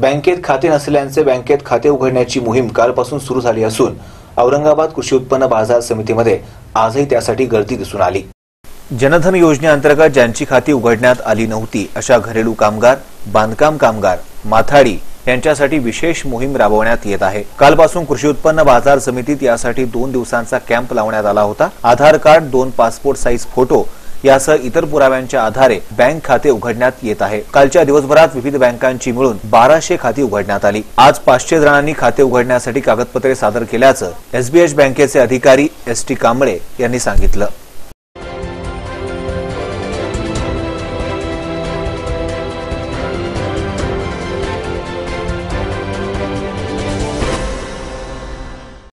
बँकेत खाते नसलेल्यांचे बँकेत खाते उघडण्याची मोहीम कालपासून सुरू झाली असून औरंगाबाद कृषी उत्पन्न बाजार समितीमध्ये आजही त्यासाठी गर्दी दिसून आली। जनधन योजनेअंतर्गत ज्यांची खाती उघडण्यात आली नव्हती अशा घरेलू कामगार, बांधकाम कामगार, माथाडी यांच्यासाठी विशेष मोहीम राबवण्यात येत आहे। कालपासून कृषी उत्पन्न बाजार समितीत यासाठी 2 दिवसांचा कॅम्प लावण्यात आला होता। Aadhaar card, 2 passport size photo यासह इतर पुराव्यांच्या आधारे बँक खाते उघडण्यात येत आहे। कालच्या दिवसभरात विविध बँकांची मिळून 1200 खाती उघडण्यात आली। आज 500 जणांनी खाते उघडण्यासाठी कागदपत्रे सादर केल्याचं एसबीएच बँकेचे अधिकारी एस टी कांबळे यांनी सांगितलं।